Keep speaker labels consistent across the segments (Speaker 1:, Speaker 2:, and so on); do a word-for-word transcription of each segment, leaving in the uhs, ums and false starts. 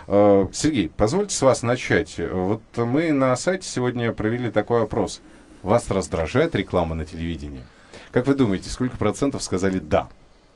Speaker 1: Сергей, позвольте с вас начать. Вот мы на сайте сегодня провели такой опрос. Вас раздражает реклама на телевидении? Как вы думаете, сколько процентов сказали «да»?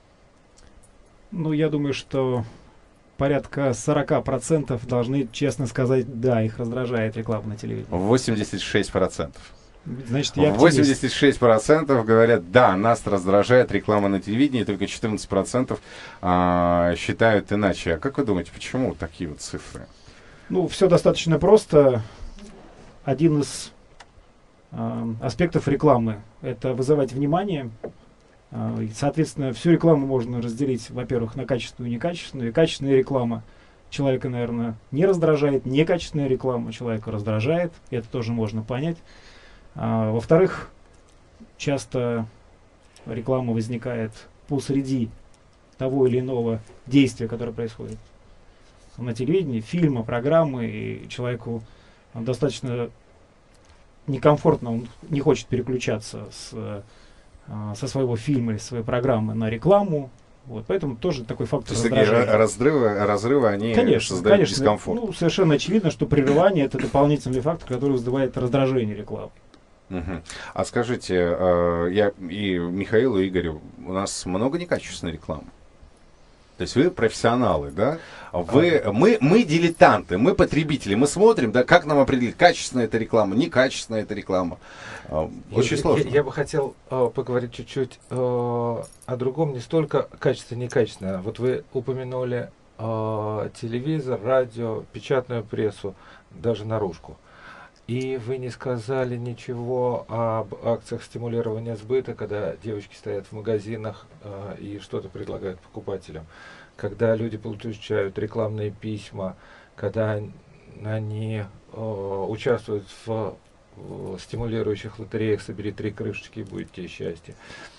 Speaker 2: Ну, я думаю, что порядка сорок процентов должны честно сказать «да», их раздражает реклама на телевидении.
Speaker 1: восемьдесят шесть процентов.
Speaker 2: Значит, я
Speaker 1: восемьдесят шесть процентов говорят, да, нас раздражает реклама на телевидении, только четырнадцать процентов а, считают иначе. А как вы думаете, почему такие вот цифры?
Speaker 2: Ну, все достаточно просто. Один из а, аспектов рекламы — это вызывать внимание. А, и, соответственно, всю рекламу можно разделить, во-первых, на качественную и некачественную. И качественная реклама человека, наверное, не раздражает, некачественная реклама человека раздражает, и это тоже можно понять. А, во-вторых, часто реклама возникает посреди того или иного действия, которое происходит на телевидении, фильма, программы, и человеку достаточно некомфортно, он не хочет переключаться с, а, со своего фильма или своей программы на рекламу. Вот, поэтому тоже такой фактор раздражения.
Speaker 1: Разрывы, разрывы, они
Speaker 2: конечно,
Speaker 1: создают
Speaker 2: конечно,
Speaker 1: дискомфорт.
Speaker 2: Ну, совершенно очевидно, что прерывание — это дополнительный фактор, который вызывает раздражение рекламы.
Speaker 1: Угу. А скажите, э, я и Михаилу, и Игорю, у нас много некачественной рекламы? То есть вы профессионалы, да? Вы, а, мы, мы дилетанты, мы потребители, мы смотрим, да, как нам определить, качественная это реклама, некачественная это реклама. Очень
Speaker 3: я,
Speaker 1: сложно.
Speaker 3: Я, я бы хотел э, поговорить чуть-чуть э, о другом, не столько качественно, некачественно. Вот вы упомянули э, телевизор, радио, печатную прессу, даже наружку. И вы не сказали ничего об акциях стимулирования сбыта, когда девочки стоят в магазинах э, и что-то предлагают покупателям, когда люди получают рекламные письма, когда они э, участвуют в, в стимулирующих лотереях «Собери три крышечки и будет тебе счастье».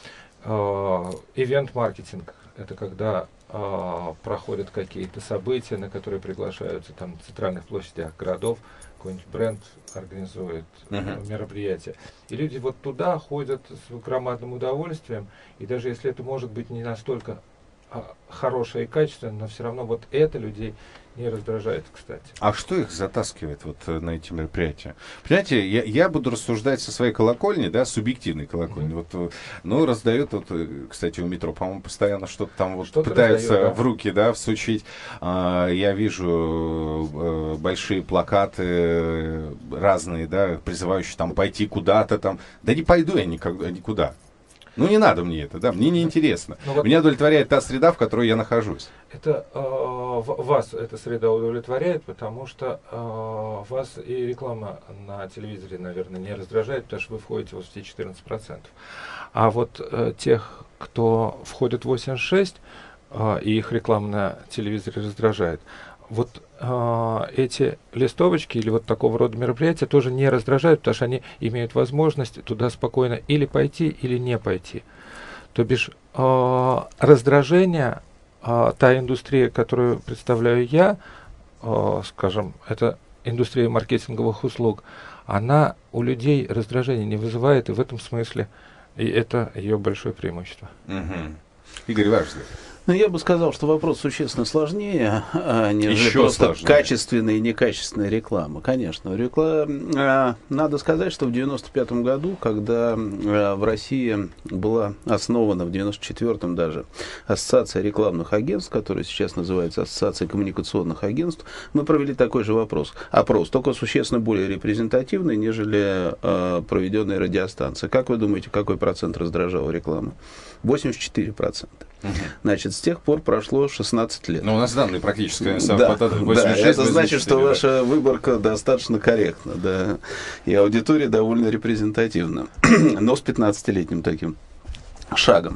Speaker 3: Ивент-маркетинг – это когда э, проходят какие-то события, на которые приглашаются там на центральных площадях городов, какой-нибудь бренд организует uh-huh. мероприятие. И люди вот туда ходят с громадным удовольствием, и даже если это может быть не настолько а, хорошее и качественное, но все равно вот это людей не раздражает, кстати.
Speaker 1: А что их затаскивает вот на эти мероприятия? Понимаете, я, я буду рассуждать со своей колокольни, да, субъективной колокольни. Mm-hmm. Вот, ну, раздают, вот, кстати, у метро, по-моему, постоянно что-то там вот что-то пытаются раздают, да? в руки, да, всучить. А, я вижу а, большие плакаты разные, да, призывающие там пойти куда-то там. Да не пойду я никогда, никуда. Ну, не надо мне это, да, мне не интересно. Вот меня удовлетворяет та среда, в которой я нахожусь.
Speaker 3: Это э, вас эта среда удовлетворяет, потому что э, вас и реклама на телевизоре, наверное, не раздражает, потому что вы входите вот в те четырнадцать процентов. А вот э, тех, кто входит в восемьдесят шесть процентов, э, и их реклама на телевизоре раздражает, вот э, эти листовочки или вот такого рода мероприятия тоже не раздражают, потому что они имеют возможность туда спокойно или пойти, или не пойти. То бишь э, раздражение, э, та индустрия, которую представляю я, э, скажем, это индустрия маркетинговых услуг, она у людей раздражение не вызывает, и в этом смысле и это ее большое преимущество.
Speaker 1: Угу. Игорь, ваш взгляд?
Speaker 4: Ну, я бы сказал, что вопрос существенно сложнее, а, нежели
Speaker 1: Еще
Speaker 4: просто
Speaker 1: сложнее.
Speaker 4: качественная и некачественная реклама. Конечно, реклама, а, надо сказать, что в девяносто пятом году, когда а, в России была основана, в девяносто четвёртом даже, Ассоциация рекламных агентств, которая сейчас называется Ассоциация коммуникационных агентств, мы провели такой же вопрос, опрос, только существенно более репрезентативный, нежели а, проведенная радиостанция. Как вы думаете, какой процент раздражала реклама? восемьдесят четыре процента. Угу. Значит, с тех пор прошло шестнадцать лет.
Speaker 1: Ну, у нас данные практически
Speaker 4: да,
Speaker 1: совпадают.
Speaker 4: Да, это значит, что да. ваша выборка достаточно корректна, да, и аудитория довольно репрезентативна, но с пятнадцатилетним таким шагом.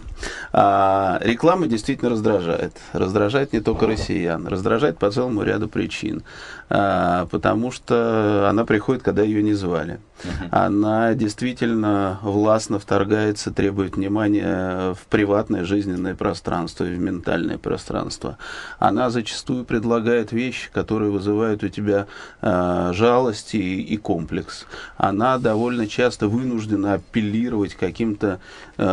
Speaker 4: А, реклама действительно раздражает. Раздражает не только россиян, раздражает по целому ряду причин. А, потому что она приходит, когда ее не звали. Uh-huh. Она действительно властно вторгается, требует внимания в приватное жизненное пространство, в ментальное пространство. Она зачастую предлагает вещи, которые вызывают у тебя а, жалость и, и комплекс. Она довольно часто вынуждена апеллировать каким-то а,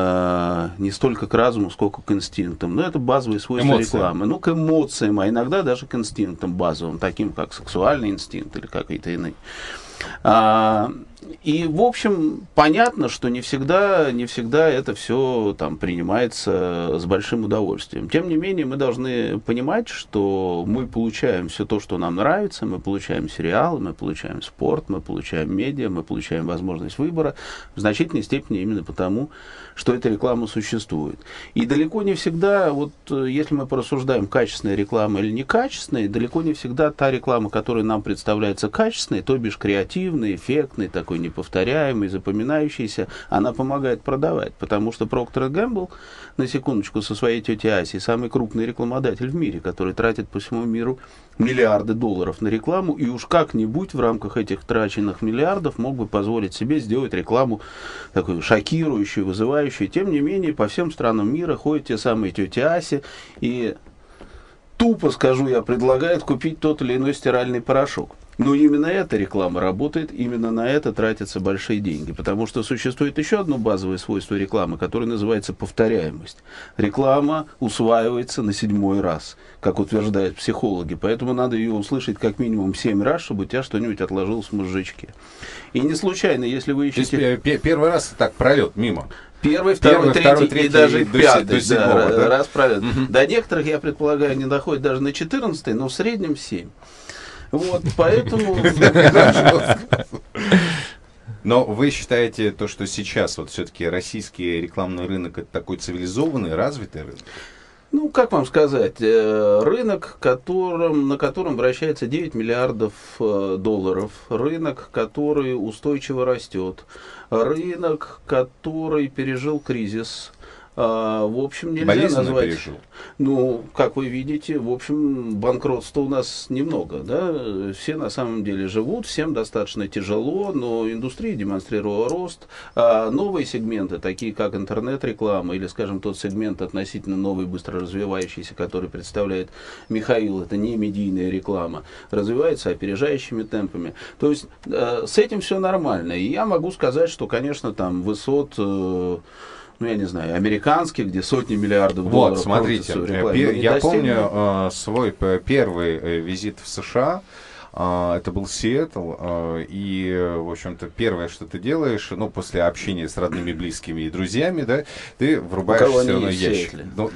Speaker 4: э, не столько к разуму, сколько к инстинктам. Но это базовые свойства
Speaker 1: Эмоции.
Speaker 4: рекламы. Ну, к эмоциям, а иногда даже к инстинктам базовым, таким как сексуальный инстинкт или какие-то иные. А, и, в общем, понятно, что не всегда, не всегда это все там принимается с большим удовольствием. Тем не менее, мы должны понимать, что мы получаем все то, что нам нравится, мы получаем сериалы, мы получаем спорт, мы получаем медиа, мы получаем возможность выбора в значительной степени именно потому, что эта реклама существует. И далеко не всегда, вот если мы порассуждаем, качественная реклама или некачественная, далеко не всегда та реклама, которая нам представляется качественной, то бишь креативной, эффектной, такой неповторяемой, запоминающейся, она помогает продавать. Потому что Procter энд Gamble, на секундочку, со своей тетей Асей, самый крупный рекламодатель в мире, который тратит по всему миру миллиарды долларов на рекламу, и уж как-нибудь в рамках этих траченных миллиардов мог бы позволить себе сделать рекламу такую шокирующую, вызывающую. Тем не менее, по всем странам мира ходят те самые тети Аси и, тупо скажу я, предлагают купить тот или иной стиральный порошок. Но именно эта реклама работает, именно на это тратятся большие деньги. Потому что существует еще одно базовое свойство рекламы, которое называется повторяемость. Реклама усваивается на седьмой раз, как утверждают психологи. Поэтому надо ее услышать как минимум семь раз, чтобы у тебя что-нибудь отложилось в мозжечке. И не случайно, если вы ищете...
Speaker 1: Первый раз так пролет мимо.
Speaker 4: Первый, второй,
Speaker 1: Первый,
Speaker 4: третий,
Speaker 1: второй, третий
Speaker 4: и даже
Speaker 1: и до
Speaker 4: пятый,
Speaker 1: се- до седьмого,
Speaker 4: да,
Speaker 1: да?
Speaker 4: раз пролет.
Speaker 1: Мгм.
Speaker 4: До некоторых, я предполагаю, не доходит даже на четырнадцатый, но в среднем семь. Вот, поэтому...
Speaker 1: Но вы считаете то, что сейчас вот все-таки российский рекламный рынок это такой цивилизованный, развитый рынок?
Speaker 4: Ну, как вам сказать, э, рынок, которым, на котором вращается девять миллиардов э, долларов, рынок, который устойчиво растет, рынок, который пережил кризис, э, в общем, нельзя
Speaker 1: Болезненно
Speaker 4: назвать...
Speaker 1: пережил.
Speaker 4: Ну, как вы видите, в общем, банкротства у нас немного, да, все на самом деле живут, всем достаточно тяжело, но индустрия демонстрировала рост, а новые сегменты, такие как интернет-реклама или, скажем, тот сегмент относительно новый, быстро развивающийся, который представляет Михаил, это не медийная реклама, развивается опережающими темпами. То есть э, с этим все нормально, и я могу сказать, что, конечно, там высот... Э, ну, я не знаю, американских, где сотни миллиардов долларов.
Speaker 1: Вот, смотрите, пе- я помню э, свой п- первый э, визит в США, э, это был Сиэтл, э, и, э, в общем-то, первое, что ты делаешь, ну, после общения с родными, близкими и друзьями, да, ты врубаешься на ящик. Ну,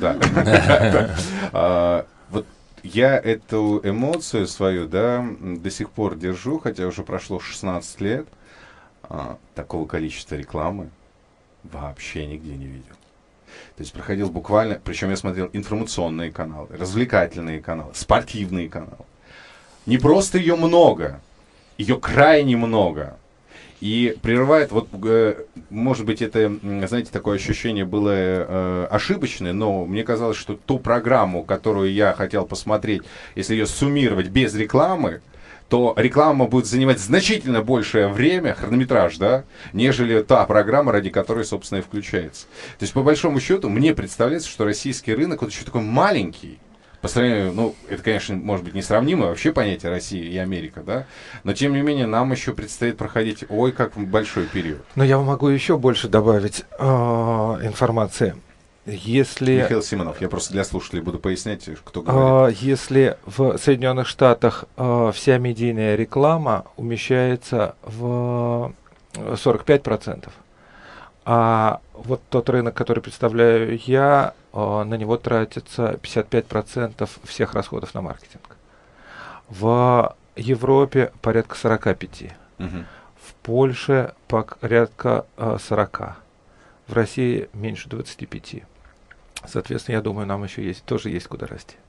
Speaker 1: да. Вот я эту эмоцию свою, да, до сих пор держу, хотя уже прошло шестнадцать лет, такого количества рекламы вообще нигде не видел. То есть проходил буквально, причем я смотрел информационные каналы, развлекательные каналы, спортивные каналы. Не просто ее много, ее крайне много. И прерывает, вот, э, может быть, это, знаете, такое ощущение было э, ошибочное, но мне казалось, что ту программу, которую я хотел посмотреть, если ее суммировать без рекламы, то реклама будет занимать значительно большее время, хронометраж, да, нежели та программа, ради которой, собственно, и включается. То есть, по большому счету, мне представляется, что российский рынок вот еще такой маленький, по сравнению, ну, это, конечно, может быть несравнимое вообще понятие России и Америка, да, но, тем не менее, нам еще предстоит проходить, ой, как большой период.
Speaker 3: Но я могу еще больше добавить э, информации. Если,
Speaker 1: Михаил Симонов, я просто для слушателей буду пояснять, кто говорит.
Speaker 3: э, если в Соединенных Штатах э, вся медийная реклама умещается в сорок пять процентов, а вот тот рынок, который представляю я, э, на него тратится пятьдесят пять процентов всех расходов на маркетинг. В Европе порядка сорок пять процентов,
Speaker 1: Угу.
Speaker 3: в Польше порядка э, сорок процентов, в России меньше двадцати пяти процентов. Соответственно, я думаю, нам еще есть, тоже есть куда расти.